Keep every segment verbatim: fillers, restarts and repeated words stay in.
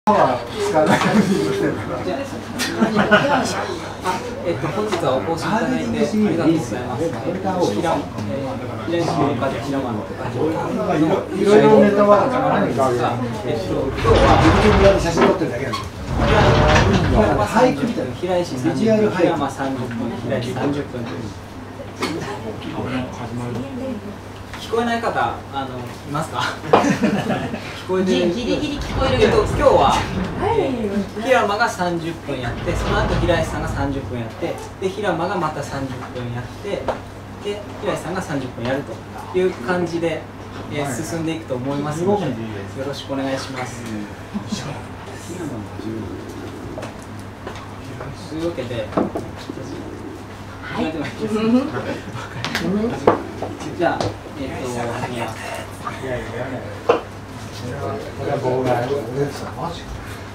は使わない感じにしてるから。 えっと本日はお越しいただいてありがとうございます。平平石岡で平間のいろいろネタは何かあるか。 えっと今日は YouTube で写真撮ってるだけなんです。 俳句みたいな平石さんじゅっぷん、平間さんじゅっぷん、平石さんじゅっぷんという。聞こえない方、あのいますか？聞こえてる。 ギリギリ聞こえる。 えっと今日は、えー、平間がさんじゅっぷんやって、その後平石さんがさんじゅっぷんやって、で平間がまたさんじゅっぷんやって、で平石さんがさんじゅっぷんやるという感じで、えー、進んでいくと思いますので、よろしくお願いします。というわけで。はい、じゃあ、えっと、始めます。いやいやいやいや。これは妨害。マジか。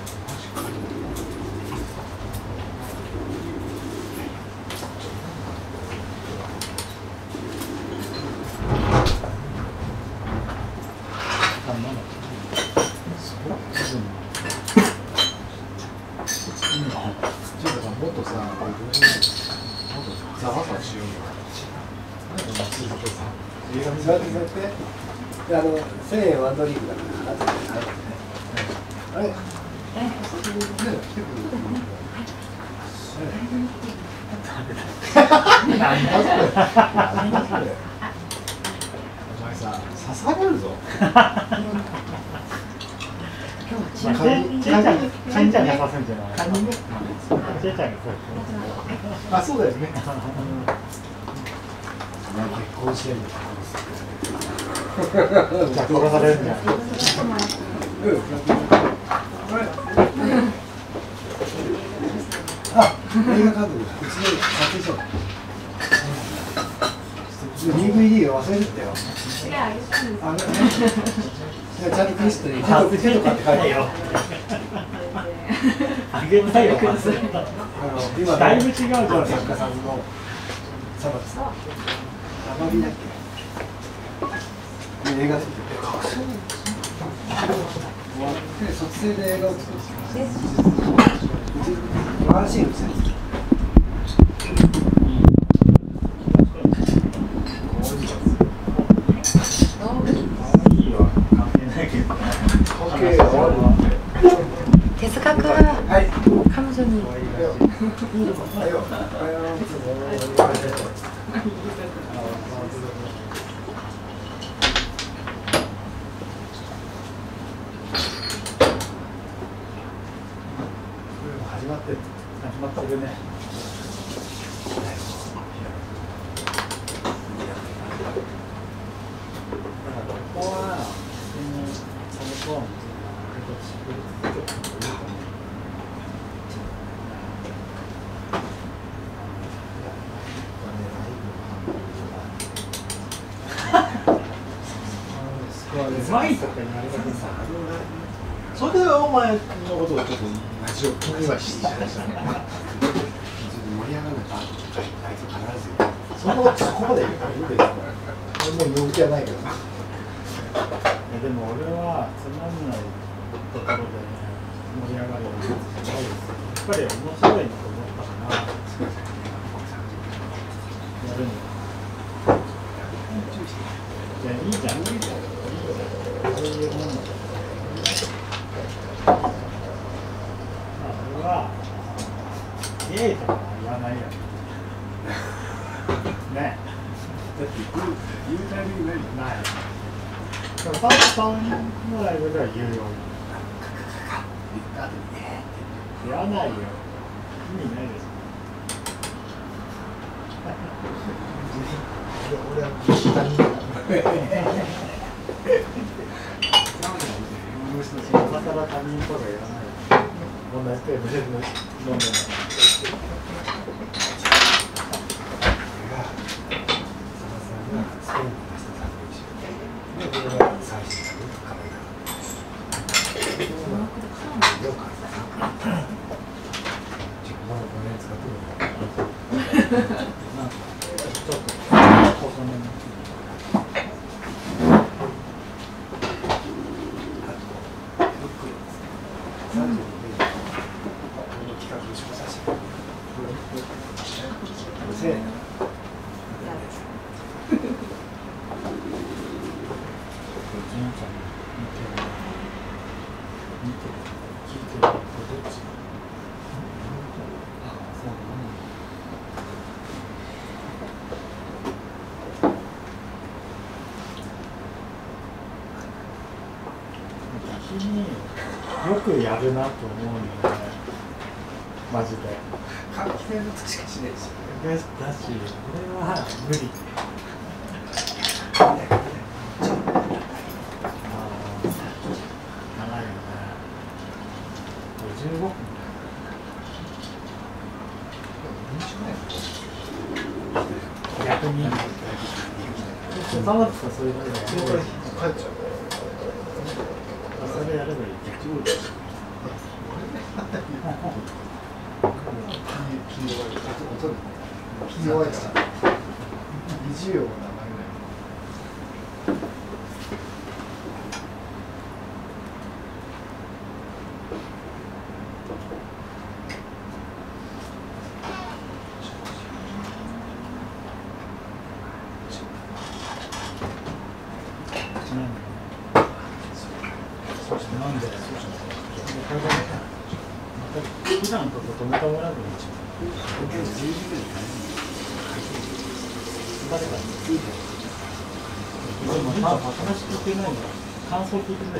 もっとさ、ざわざわしようよ。座って座って。あの千円ワンドリンクだから。あれ。お前さ、刺されるぞ。 ちいちゃんが刺すんじゃない。ちいちゃんがそう。 あ、そうだよね。結婚してるんだ。 じゃあ殺されるんじゃない。 あ、映画監督だ。うちで撮影しよう。ディーブイディー を忘れてたよ。あれ、ちゃんとクリストに手と手とかって書いてよ。 あげないよ。 今だいぶ違うじゃん。 作家さんのサバです。アマビだっけ？映画作って。終わって卒生で映画を作るんですよ。ワンシーンですね。 手塚君、 はい、 彼女に始まってる。 始まってるね。ここはそのうまいとか言われたけどさ、 それはお前のことをちょっと一応気にはしてた。ちょっと盛り上がらないか、あいつ必ずよ。そのそこまで言うからいいですよ。俺もう陽気はないけど。 でも俺はつまんないところで盛り上がるやつじゃないです。やっぱり面白いなと思ったからやるんだ。いや、いいじゃん。いいじゃん。そういうもんだ。まあ、俺はイエーイとかは言わないよね。ね。 だって言うタイミングない。 ない。でもパンパンのライブでは言うよ。言わないよ。意味ないです。 俺は他人だから。 今更他人とか言わない。同じテーブルで飲んでない。 さんよくやるなと思うので、マジで。 換気扇のしかしないですよね。 だし、これは無理。ああ、長いよね。ごじゅうごふん。逆に。そうなってたらそれだけで。 帰っちゃう。 それやればいい。 気弱いから、二十秒も流れない。 なんで、普段と止めたもらうのが一番。誰かいいね。でも、話聞いてないの。感想聞いてないの。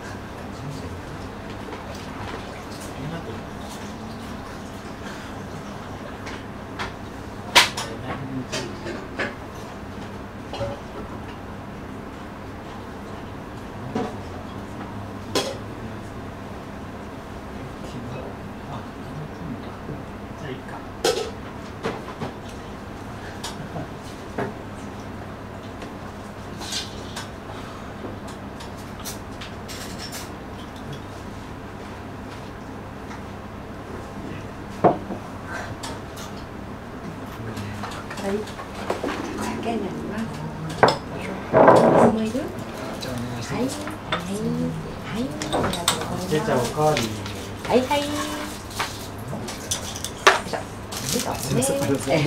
はい、酒になります。水もいる？はい、はい、はい、ありがとうございます。 じゃあおかわり。 はいはい。よいしょ。よいしょ。すみません。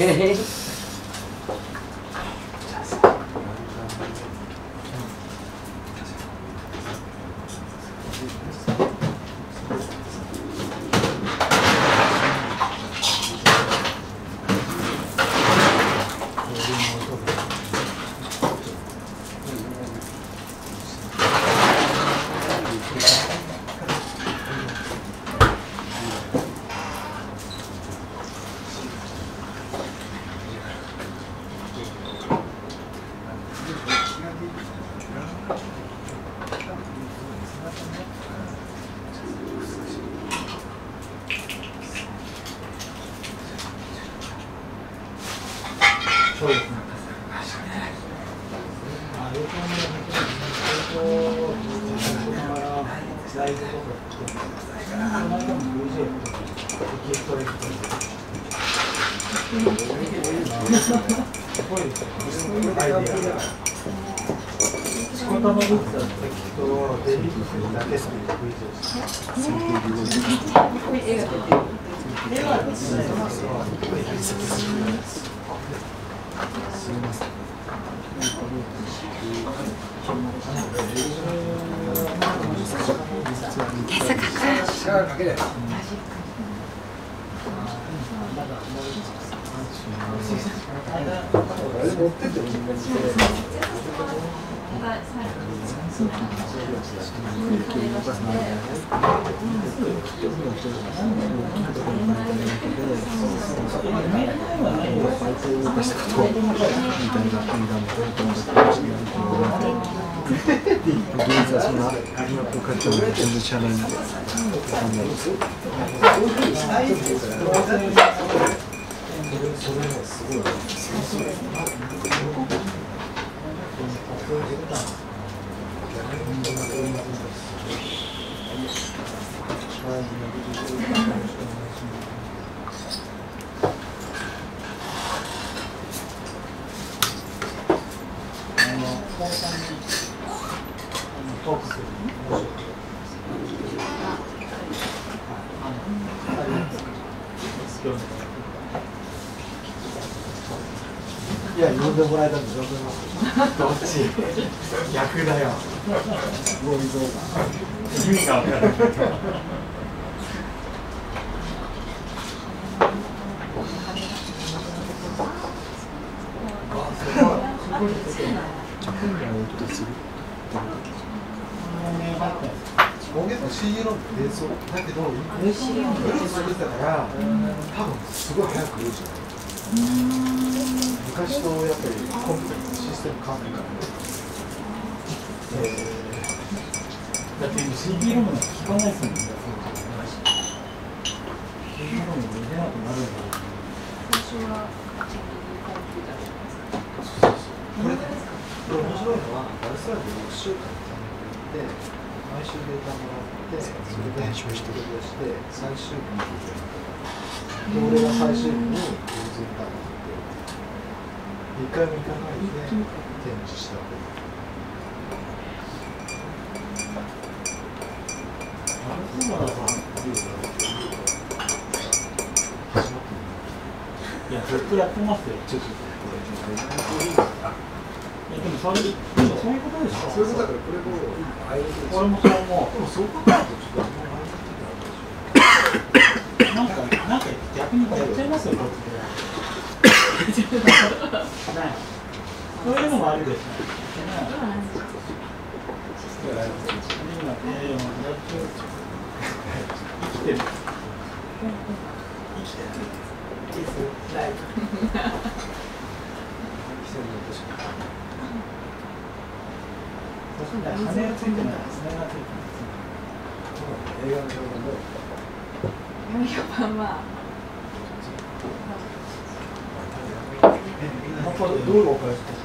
そうですね。あ、横に横ライブとかって、この間も ブイジェー とかエキストラクトすごいですよ。アイディアが。仕事のグッズはテキストをデリートするだけっていう ブイジェー です。すみません。 手塚君。 力かけない。持ってってもいい。 トークする。 興味がいや、呼んでもらえたんで、呼んでます。どっち逆だよ。ゴミ像が。 意味が分からない。 音源の シーエー のベースだけど、ブルース作ったから、多分すごい早く言うじゃない。昔とやっぱりコンピューターのシステム変わってからね。 だって今 シーディー ロムなんか聞かないですもんね。シーディー ロム見れなくなるんだ。 最初はコンピューターじゃないですか。 これね、これ面白いのは、バルサーでろくしゅうかんためていって、毎週データもらって、それで編集してくれして、最終日に聞いてる。俺が最終日にユーズパーに行って、いっかいも行かないで展示したわけ。 いや、ずっとやってますよ。ちょっと。いや、でもそれ、そういうことでしょ。 そういうことだから、これも、 俺もそう思う。 でも、そういうことだと、ちょっと、 なんか、なんか逆にやっちゃいますよ、こっちで。ない。そういうのもあるでしょ。今、ええ、やっちゃう。生きてる。生きてる。ライブ。羽がついてない。羽がついてない。 映画の評判で。 読み版は。 どういうお返しですか。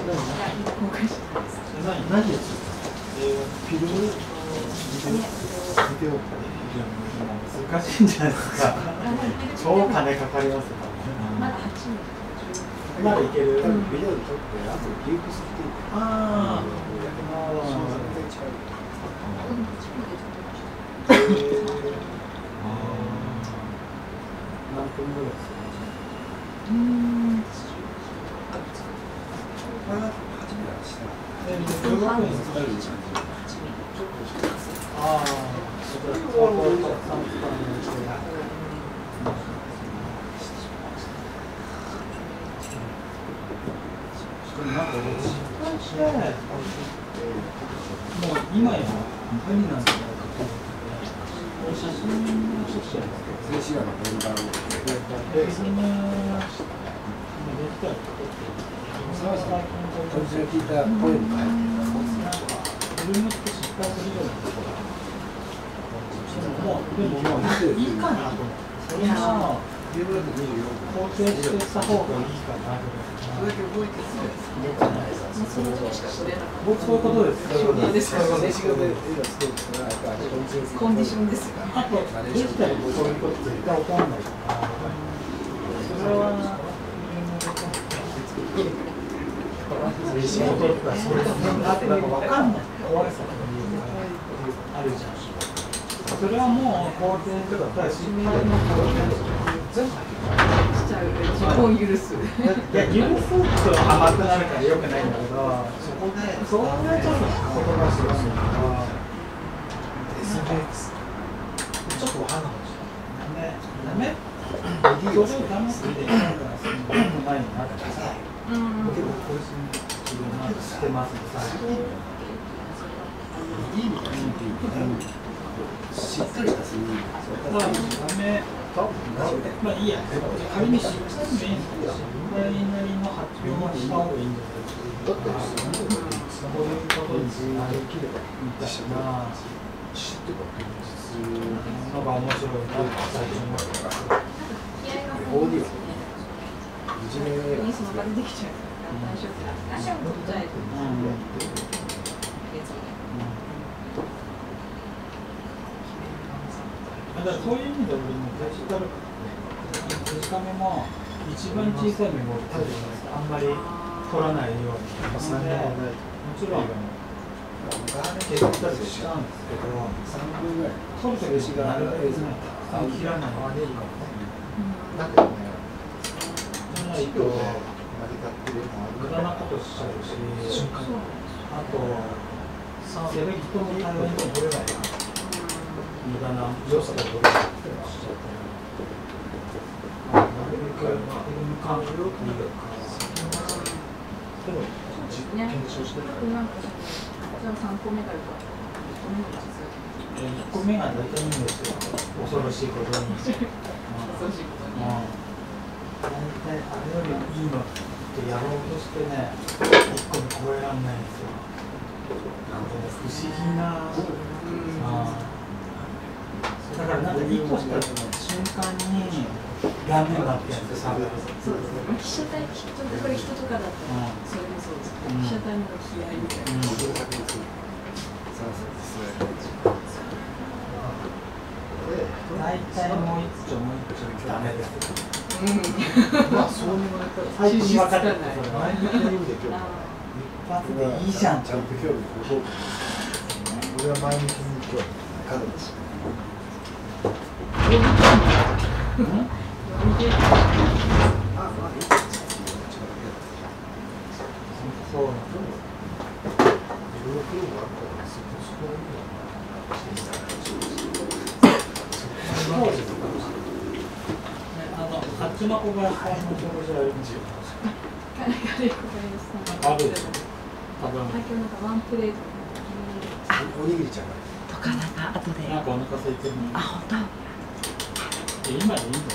何何ですか。フィルム。ビデオ。 難しいんじゃないですか。超金かかりますよ。 まだはちねん。 まだいける。 ビデオで撮って、あとギフスっていう。 ああ。 何分ぐらいですか。 うん。 これは初めてした。 ああ。もう今や無理なんじゃないかと思って、写真を撮ってるんですけど、 静止画のメンバーをで、そんな、できたら撮ってる。 澤さん、途中聞いた声も変えて自分の失敗するようなところ。もう、でももういいかなと思って。それは肯定してした方がいいかなと思って。 それだけ覚えてるね。 その時しか撮れなかった。 僕そういうことです。 証明ですからね。コンディションですよ。 あと、どうしたらそういうこと絶対起こらないから。それは、仕事とかそういうのなんか分かんない怖さがあるじゃん。それはもう肯定とか失敗の全部しちゃう。自分を許す。 いや、許すと甘くなるから良くないんだけど、そこで、そこでちょっと言葉するのがエスエヌエス ちょっとわかんなかった。 ダメ？ダメ？それをダメって言ってないから、そのダメもないなってさ。 うん。 結構これ自分なんかしてますさ。 いいみたいな。しっかりしたする。 ダメ。まあいいや。仮に失敗でもいいんですけど、失敗なりの発表はした方がいいんですけど。だってそういうことにできればみたいな。 知ってた現実なんか面白いな最近は。 オーディオ。いじめにその場でできちゃうから大丈夫だ。大丈夫じゃないと。 だからそういう意味で俺もデジタルデジカメも一番小さいメモを取るじゃないですか。あんまり取らないように。もちろんデジタルで違うんですけど、取るときになるべく切らない。 なんかね、 じゃないと成り立ってるのもある無駄なことしちゃうし、あとやる人の対応に取れないな、無駄な要素が取れないしちゃったら、なるべく無関係を見るか。 でも検証してるなんかじゃあさんこめがよかった。 いっこめが大体いいんですよ、恐ろしいことに。 恐ろしいことに。 大体あれよりいいのってやろうとしてね、いっこに超えられないんですよ。なんかね、不思議な。あだからなんかいっこした瞬間に断面があってやつさ。 そうですね。被写体、ちょっとこれ人とかだったらそれもそうですけど、被写体の気合いみたいな。 大体もう一丁もう一丁ダメです。 まあそう言われたら最近分かってる。 前向きな意味で今日一発でいいじゃん。 ちゃんと興味を持とう。俺は前向きに今日彼です。 そうなんです。 いろいろ苦労があるからそこそこいいのかな。 あの、あっちの子が買い物所じゃあるんですよ。 カレーカレー小林さん。 あるでしょ。多分。 あ、今日なんかワンプレート。 おにぎりちゃんが。 とかなんか後で。 なんかお腹空いてるの。 あ、本当。 え、今でいいの？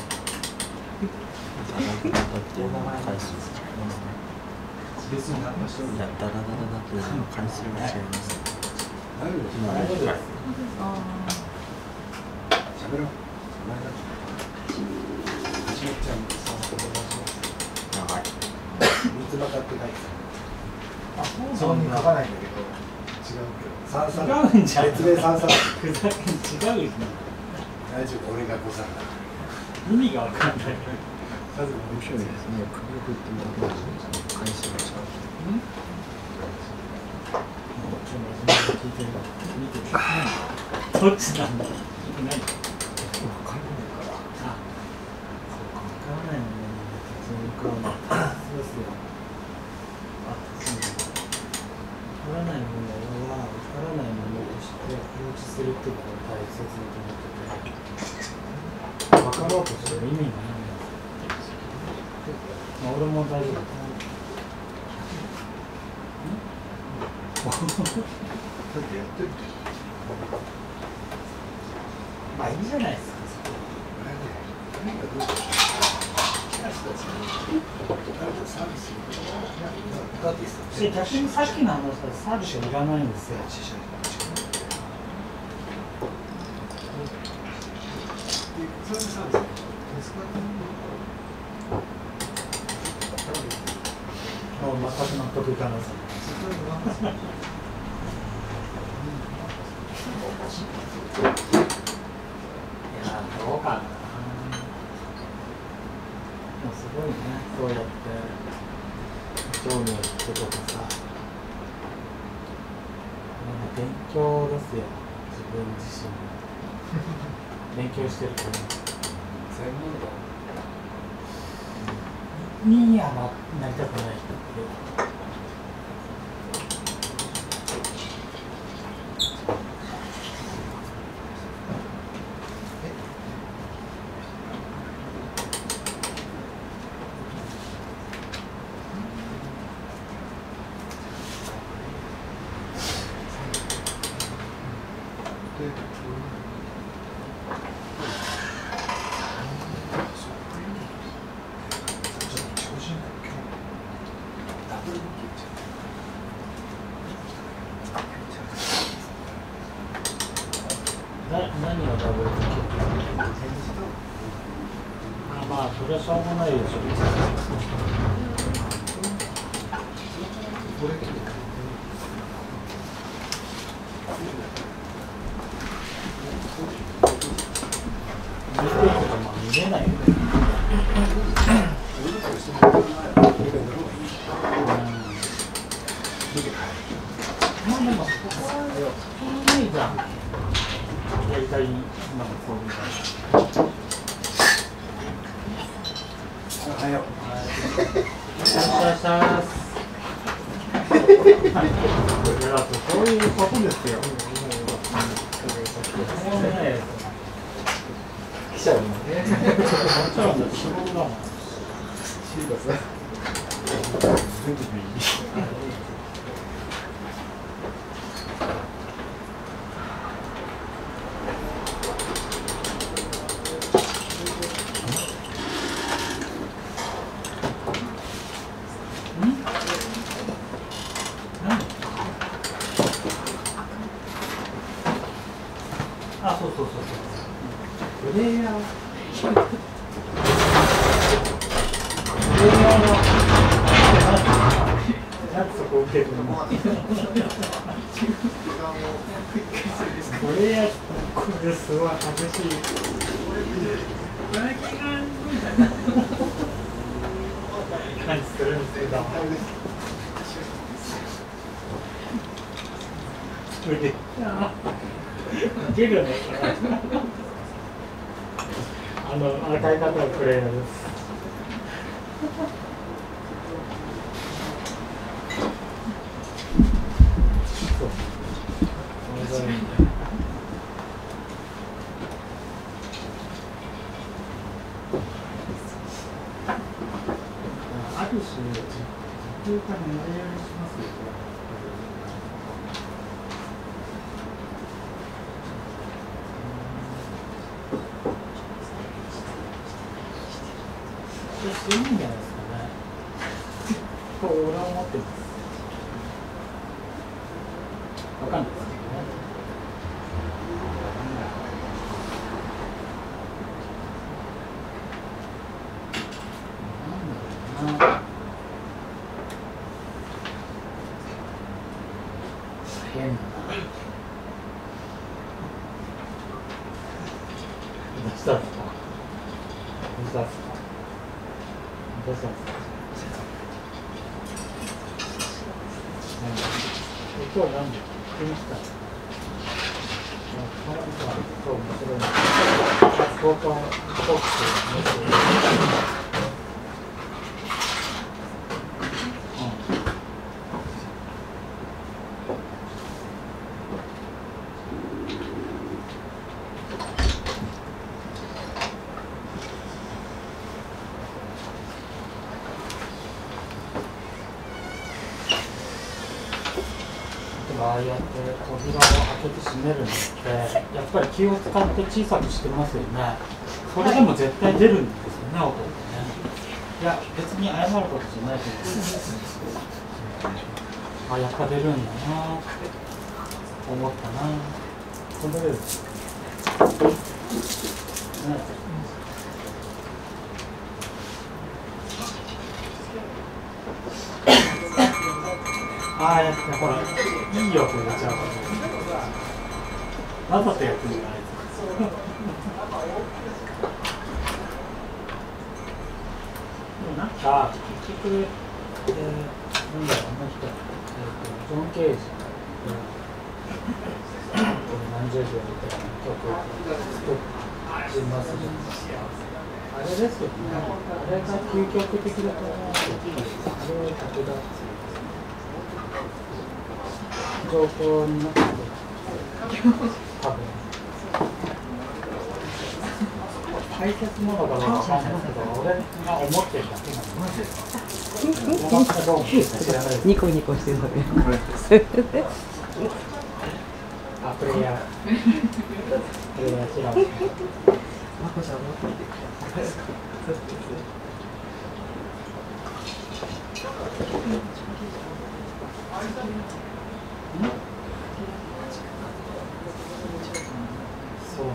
別に何もしてない。 ダラダラだと回数が違います。 なるよ。 大丈夫です。 喋ろう。はじめちゃん、 長い。 三つ葉って書いてあ、そうた。そこに書かないんだけど、違うけど。三三。 違うんじゃん。 別名三三。 ふざけん違うよ。 大丈夫、俺がごさんだ。 意味がわかんない。 数も面白いですね。首を振ってるだけで回数が違う。 うん？ちょっと聞いてる。見てる。どっちなんだ。何？わかんないから。あ、そうか。わからないもんね。普通に買うの。そうですよ。あ、そうだ。わからないものはわからないものとして放置するっていうのが大切だと思ってて。わかろうとする意味がないんですよ。まあ、俺も大丈夫だ。 だってやってるって。 まあいいじゃないですか。 あれね、何かどうか。キラスたちに誰かサービスにアーティストで逆にさっきの話はサービスいらないんですよ。 それでサービスですか？ もう全く納得いかないです。いやー、どうかな。もうすごいね、そうやって興味を引くとかさ、なんか勉強ですよ、自分自身勉強してるから。 専門にはなりたくない人ってな何がダブルできる？あ、まあそれはしょうがないでしょ。 これ見てるけどまあ見れないよね。まあでもそこはそんなにじゃん。やりたいなんかそういう感じ。 はよう。 よしよしよし。そういうことですよ。 来ちゃうもんね。 もちろんだって仕事だもん。 シーバス。全部いい。 あ、そうそうそうそう。プレイヤー。プレイヤーの。なんでそこ受けるの。プレイヤー、これすごい激しい。何するんですか。プレイヤー。いけるよね。あの赤い方はプレイヤーです。そう。ある種、時給から狙い撃ちしますよ。いいんじゃないですかね。と俺は思ってます。わかんないですけどね。なんだろうな。変な。出したんですか。出したんですか。どうしたんですか。今日何時来ました。あ、そう面白い。交換ボックス。ああやって扉を開けて閉めるのってやっぱり気を使って小さくしてますよね。それでも絶対出るんですよね、音ってね。いや別に謝ることじゃないと思う。あ、やっぱ出るんだなって思ったな。それでですね。ああやってほらいいよって言っちゃうからわざとやってるじゃないですか。でもなんか結局、えー、なんだろうあの人、えー、とジョン・ケージ、えー、何十秒みたいな曲作ってますじゃないですか。あれですよね。あれが究極的だと思う。あれを武田状況になって多分大切なのかどうかわかんないですけど、俺が思ってるだけなんです。 ニコニコしてるのね。 あ、プレイヤープレイヤー違う。 まこちゃん持ってみてください。 そうね。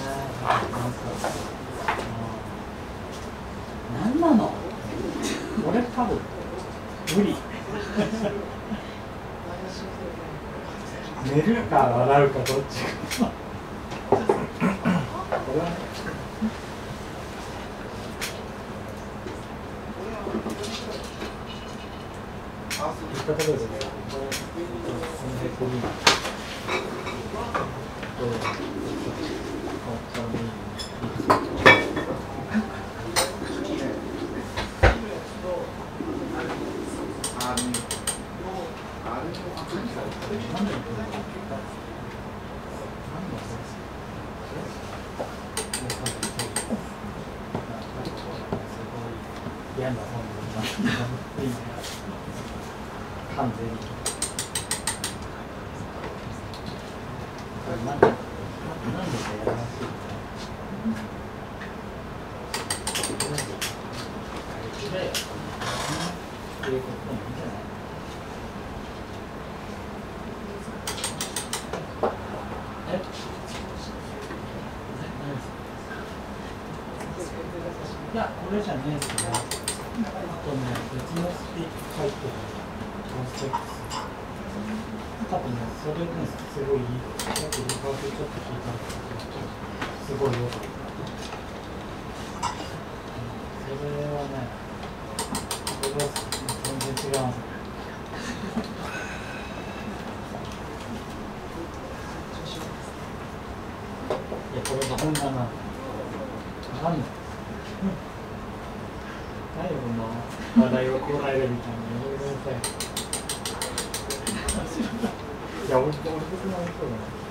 なんなの？俺多分無理。寝るか笑うかどっちか。俺はね。言ったところでね。あ変な本になって今完全にこれなんでなんでやらなくていいかだよっていうこともいいんじゃない？え？いや、これじゃねえですけど、あとね、別のスピーカー入ってるトーステックス。多分ね、それね、すごいいいです。さっきリカーブちょっと聞いたんですけど、すごい良かった。それはね、それは全然違うんですよ。いや、これが本棚なんだ。わかんない。何よ、この話題をこらえるみたいな、ごめんなさい。いや、俺、俺、僕もそうだね。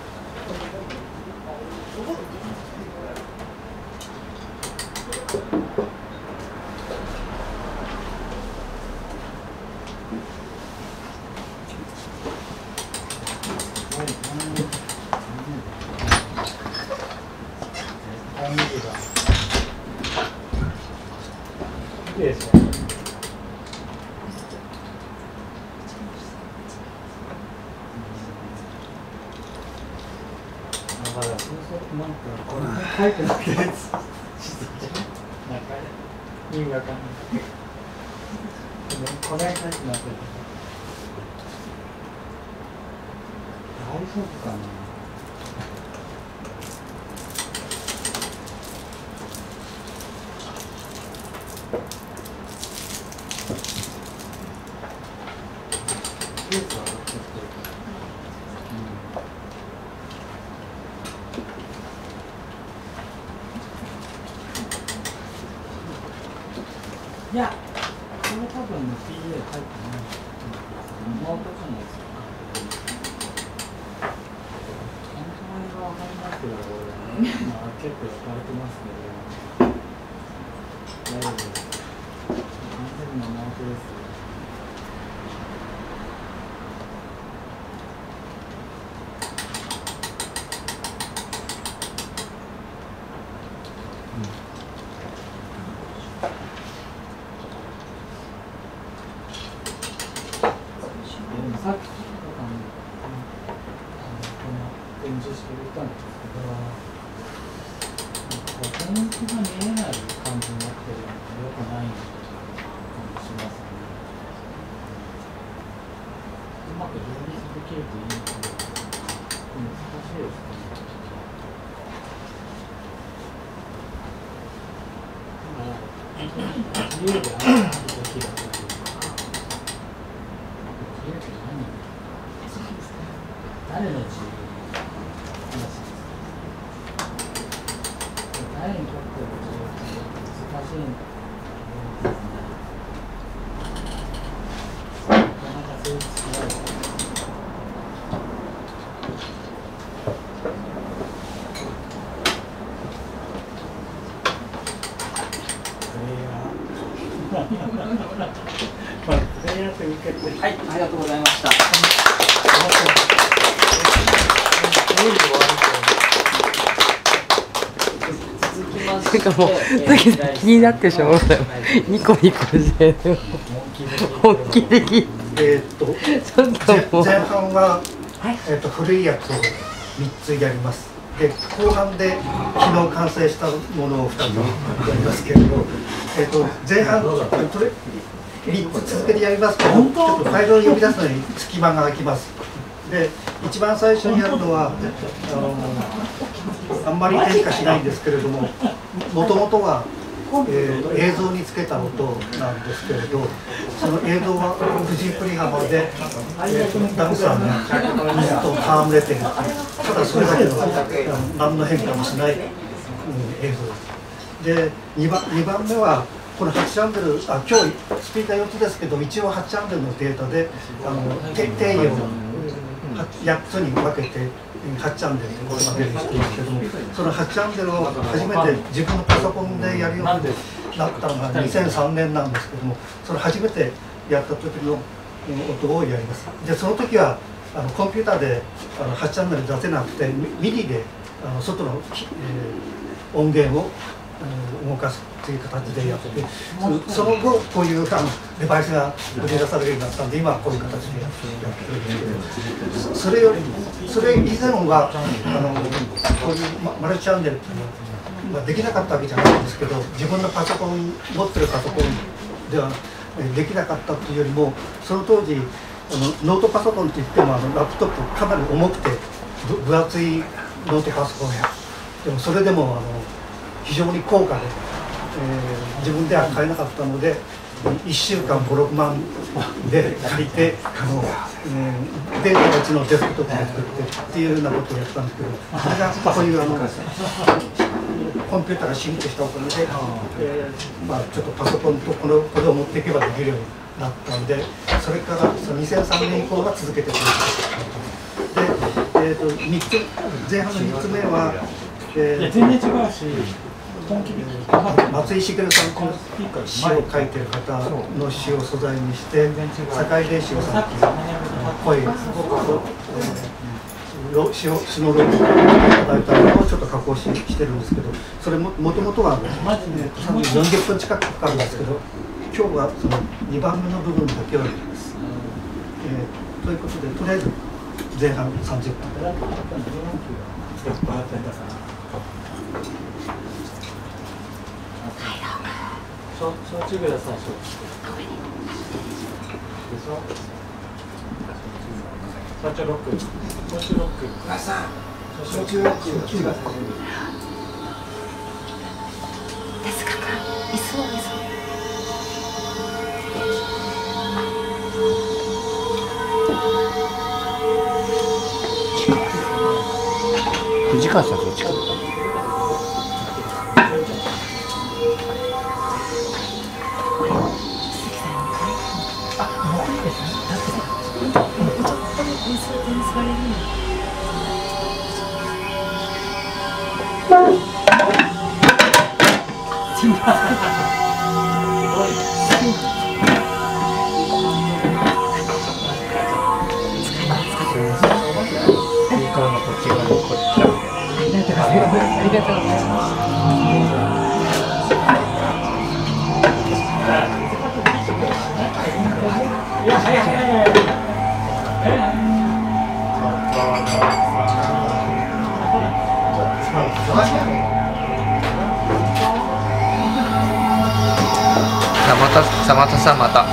いいでしょ。だから、そうそうなんか、これ書いてないやつ。なんか、意味わかんない。これ書いてなってる。大丈夫かな。いや、これ多分ね、ピーエー 入ってない。ノートじゃないですか。本当は分かりますけど、俺、まあ、結構使われてますけど、大丈夫です。完全にノートです。さっきとかに、この展示して言ったんですけど、なんか展示が見えない感じになってるのが良くない感じしますね。うまく両立できるといいんですけど、難しいですね。だから、本当に自由であるべきだというか。誰の自由の話ですか？誰にとっての自由って難しいんですね。なかなかそういう違いが。プレイヤーって受けて。 はい、ありがとうございました。 なんかもう、気になってしょうがない。ニコニコしてる。本気で聞いて。 えーっと、 ちょっともう前半は、えーっと古いやつをみっつやります。で、後半で昨日完成したものをふたつやりますけれど、えーっと前半それみっつ続けてやりますけど、ちょっとファイルを呼び出すのに隙間が空きます。で、一番最初にやるのはあのあんまり変化しないんですけれども、もともとは、えー、映像につけた音なんですけれど、その映像はフジプリ浜で、えー、ダムさんが水と戯れている、ただそれだけの何の変化もしない、うん、映像です。で、にばん、にばんめはこのはちチャンネル、あ、今日スピーカーよっつですけど、一応はちチャンネルのデータであの定義をやっつに分けてはちチャンネルでこれまでにしていますけども、そのはちチャンネルを初めて自分のパソコンでやるようになったのがにせんさんねんなんですけども、それ初めてやった時の音をやります。でその時はあのコンピューターであのはちチャンネル出せなくてミディであの外の、えー、音源を動かすという形でやって、その後こういうあのデバイスが売り出されるようになったんで、今はこういう形でやってるんですけど、それよりそれ以前はあのこういうマルチチャンネルっていうのは、まあ、できなかったわけじゃないんですけど、自分のパソコン持ってるパソコンではできなかったというよりも、その当時あのノートパソコンっていってもあのラップトップかなり重くて分厚いノートパソコンや、でもそれでもあの非常に高価で、えー、自分では買えなかったのでいっしゅうかんご、ろくまんで借りてあの、えー、データのうちのデスクトップを作ってっていうようなことをやったんですけど、それがこういうあのコンピューターが進化したおかげで、えーまあ、ちょっとパソコンとこのこれを持っていけばできるようになったんで、それからそのにせんさんねん以降は続けてくれた。で、えー、とみっつ前半のみっつめは、えー、 いや全然違うし、 松井茂さんの詩を書いてる方の詩を素材にして坂井伝子さんっていう声を詩を詩のロープをいただいたのをちょっと加工ししてるんですけど、それももともとはよんじゅっぷん近くかかるんですけど、今日はそのにばんめの部分だけをやります。えー、ということでとりあえず前半さんじゅっぷん。 焼酎ください。焼酎ロック。焼酎ロック。 焼酎ロック。焼酎が最初に。 ですか。いそういそう。 藤川さんそっちか。 ありがとうございます。 さあまたさあまたさあまた。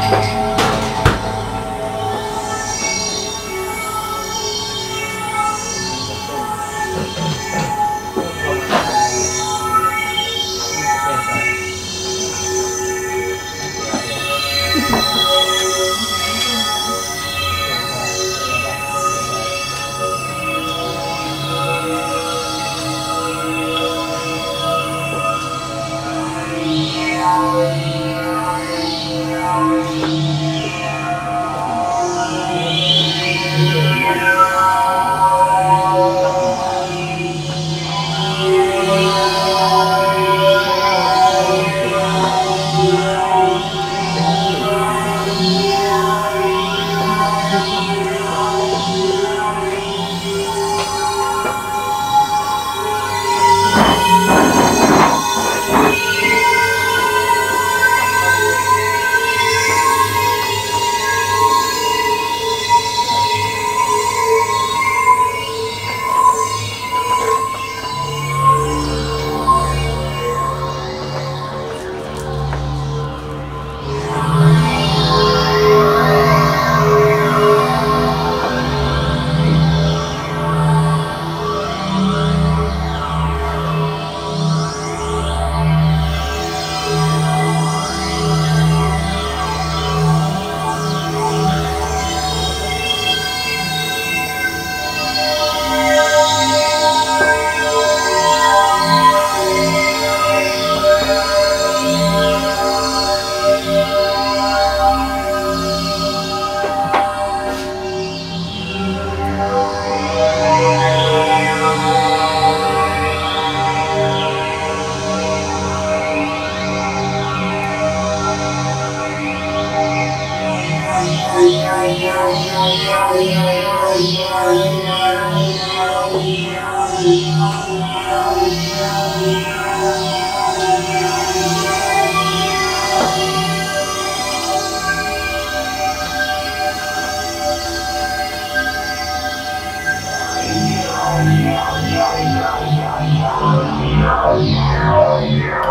Thank you.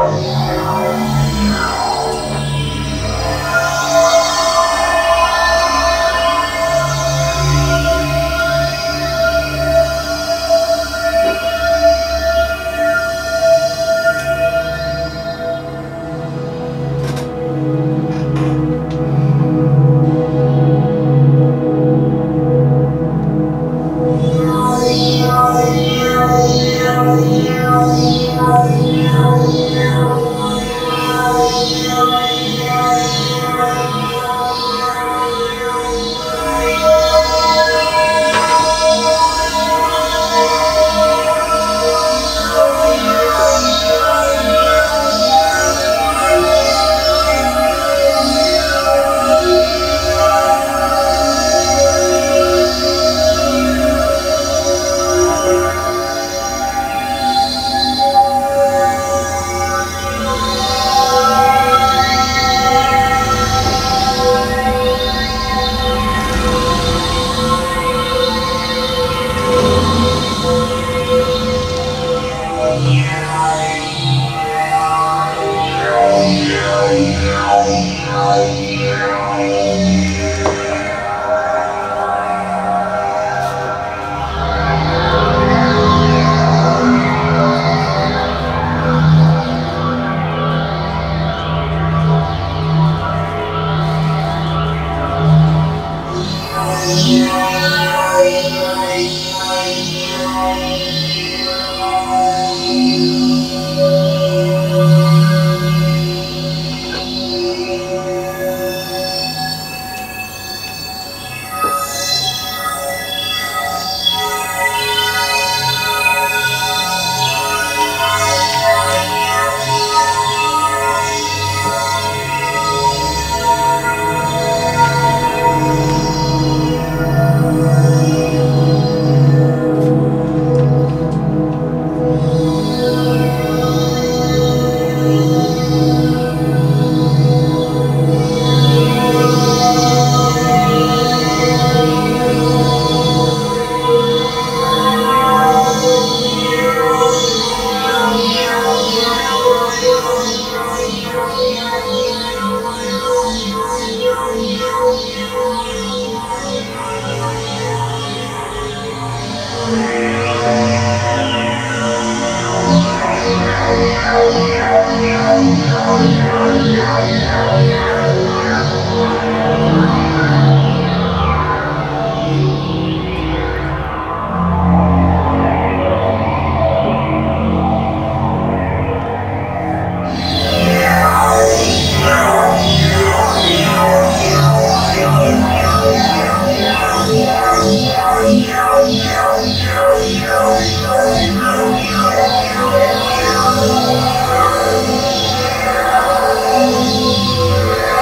Yeah.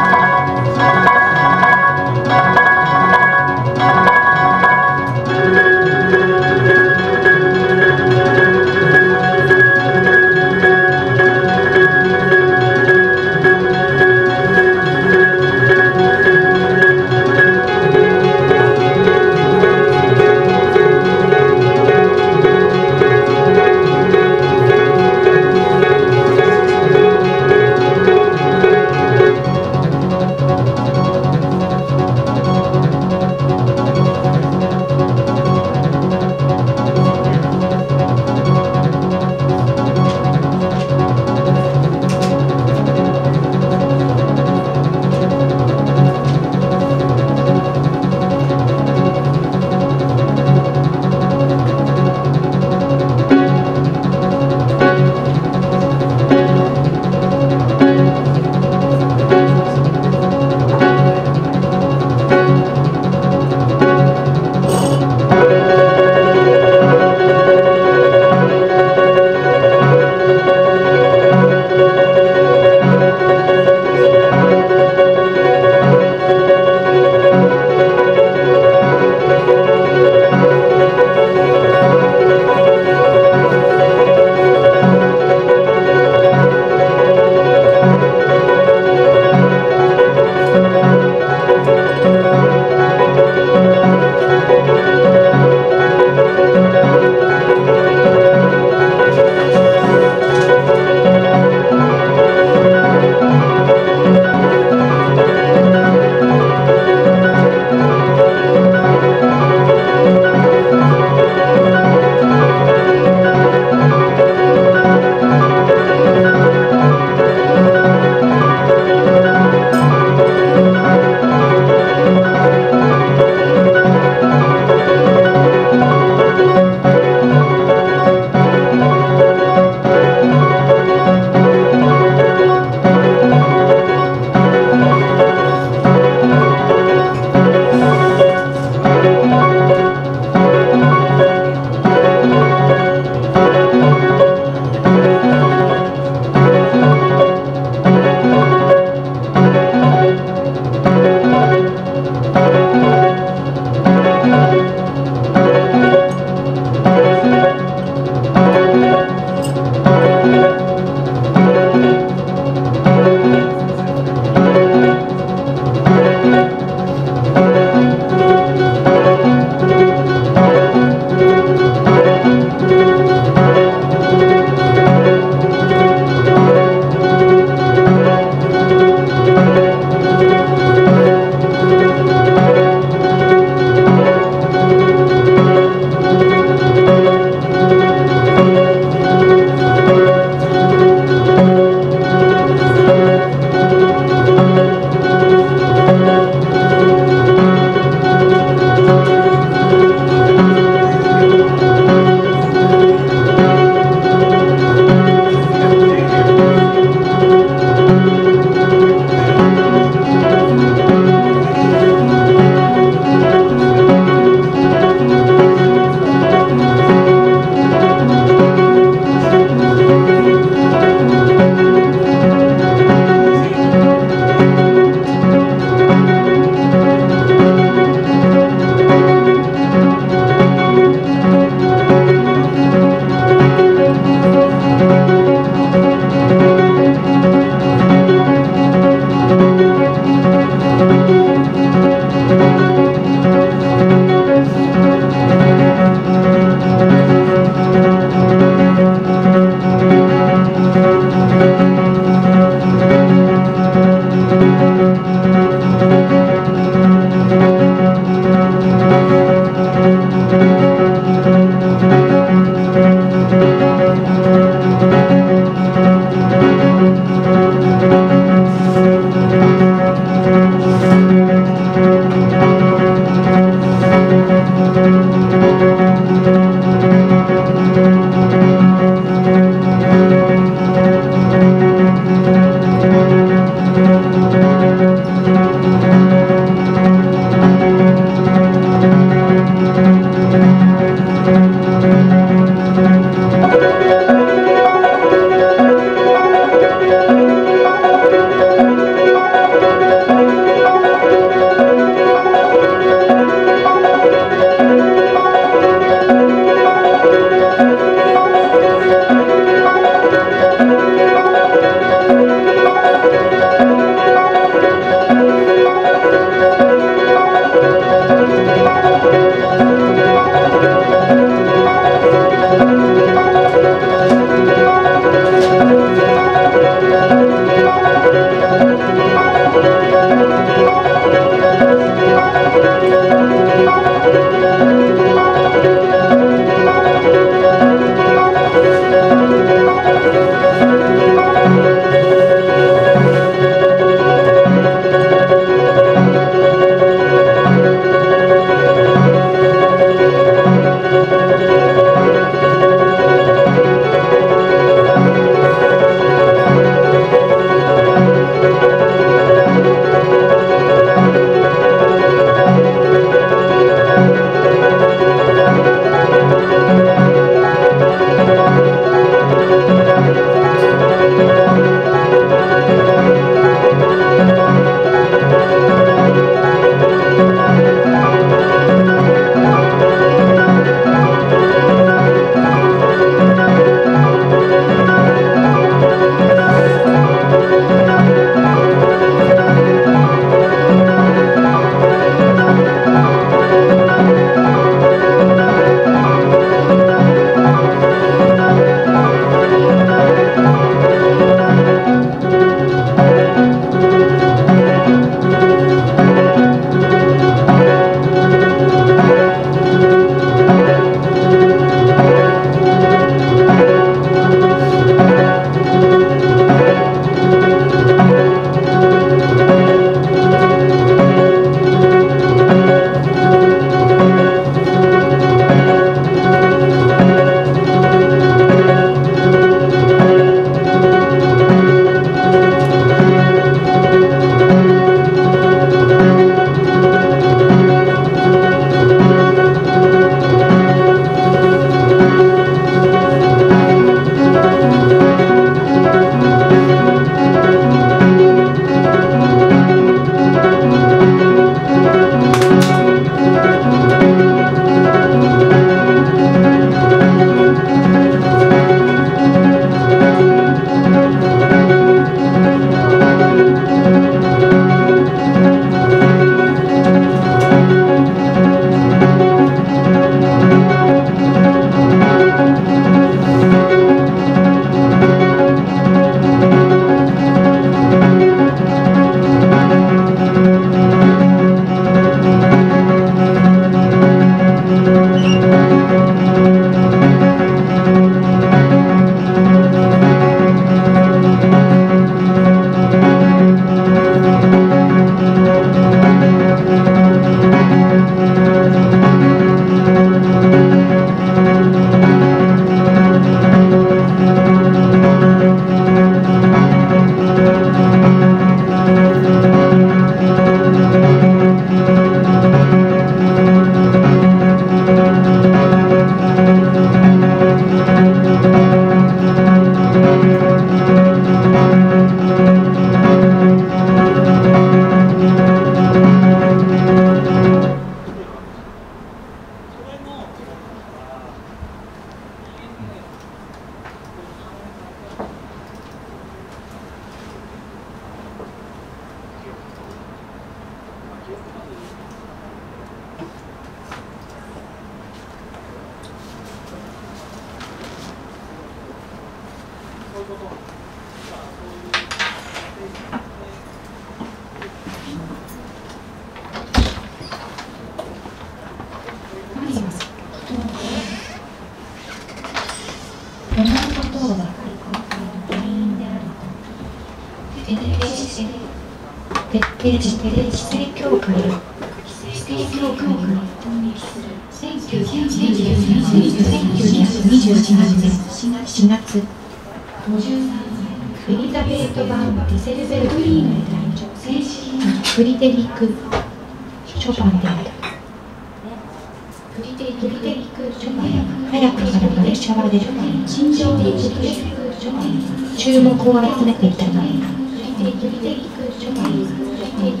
徹底して規制強化規制強化せんきゅうひゃくにじゅうはちねんしがつエリザベート版ディセルベルクリーン正式なフリデリック・ショパンである。フリデリック・ショパン早くからプレッシャーで慎重に注目を集めていたがフリデリック・ショパンせんはっ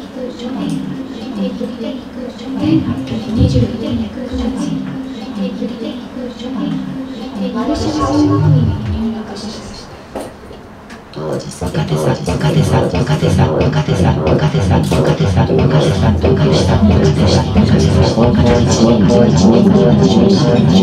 ぴゃくにじゅうねんワルシャワ音楽院に入学した。当時部下でさ部下でさ部下でさ部下でさ部下でさ部下でさ部下でさ部下でさ部下でした部下でした部下でした部下でいちねんごいちねんごいちねん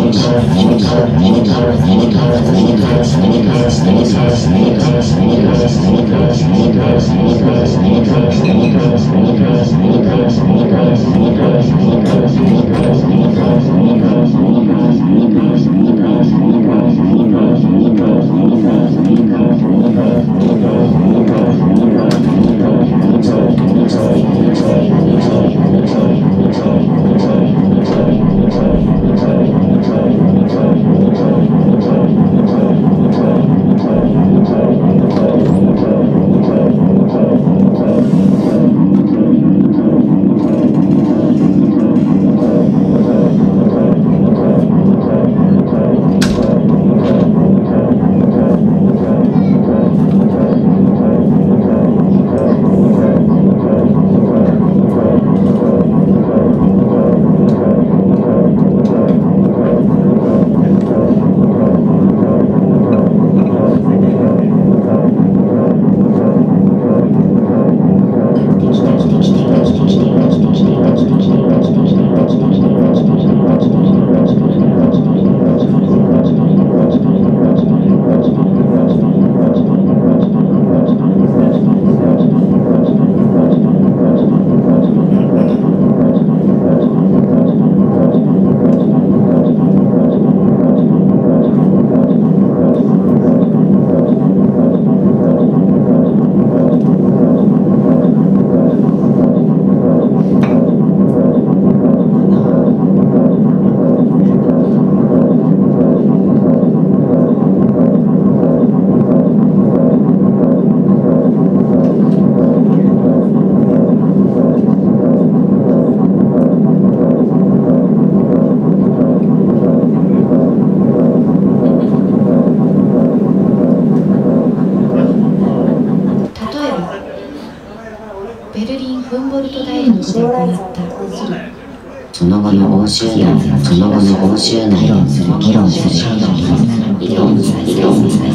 その後の欧州内その後の欧州内議論する議論する議論する議論する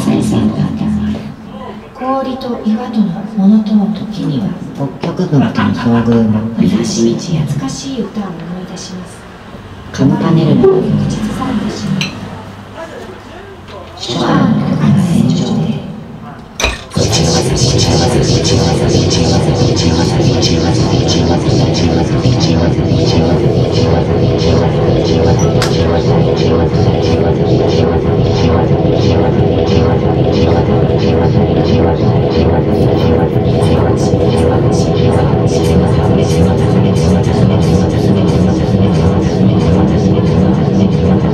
氷と岩とのものとの時には北極群との遭遇も東道や懐かしい歌を思い出します。カムパネルの口ずさんでしまうショパンの曲が戦場で「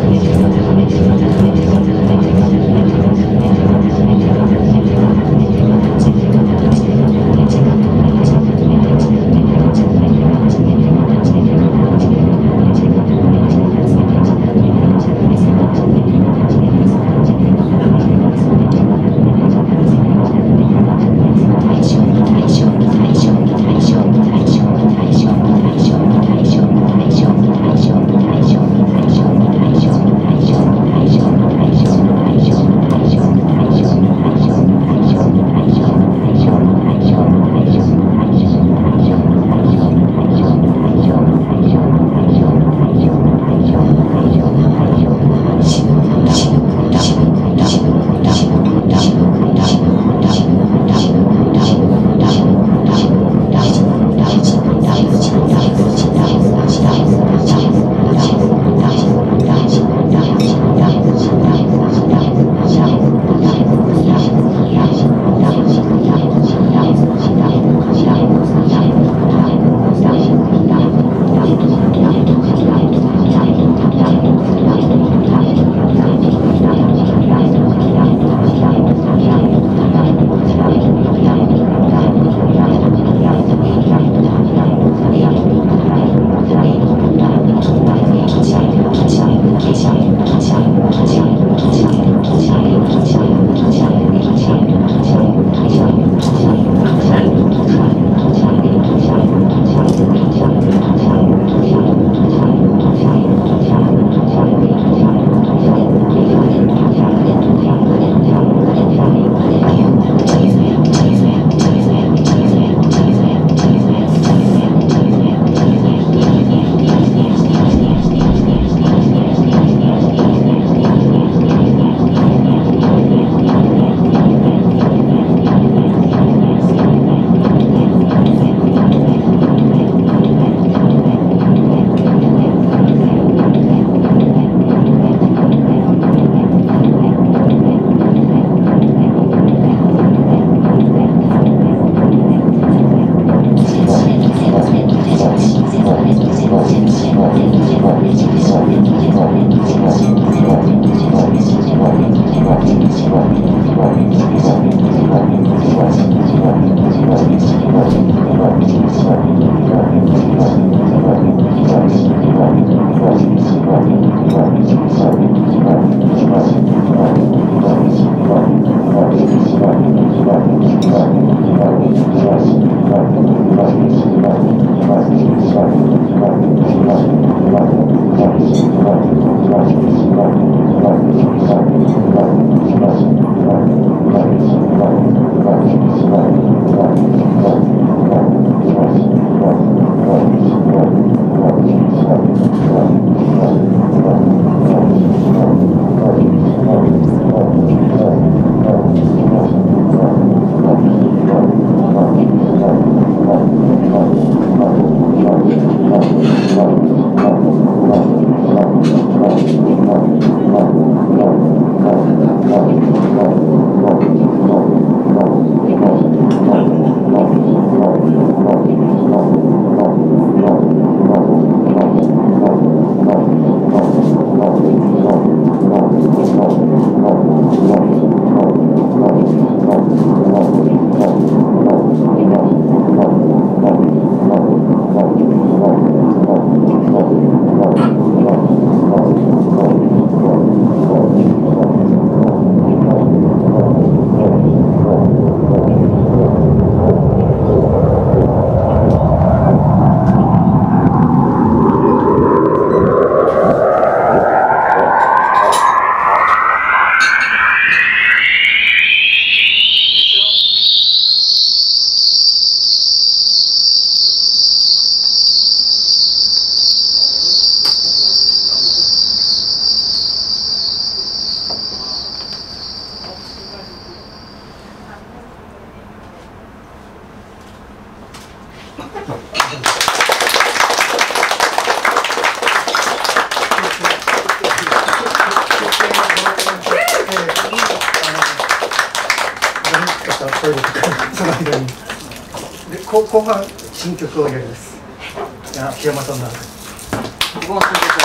トイレとかその間にで後後半新曲をやります。いや檜山さんだ。 ここも新曲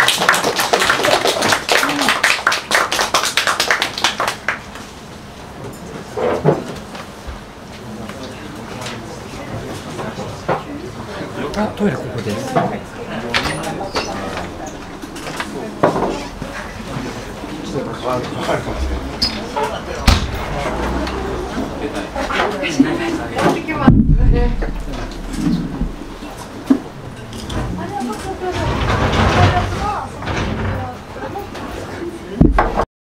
あ、トイレここです。 ちょっと変わるかもしれない。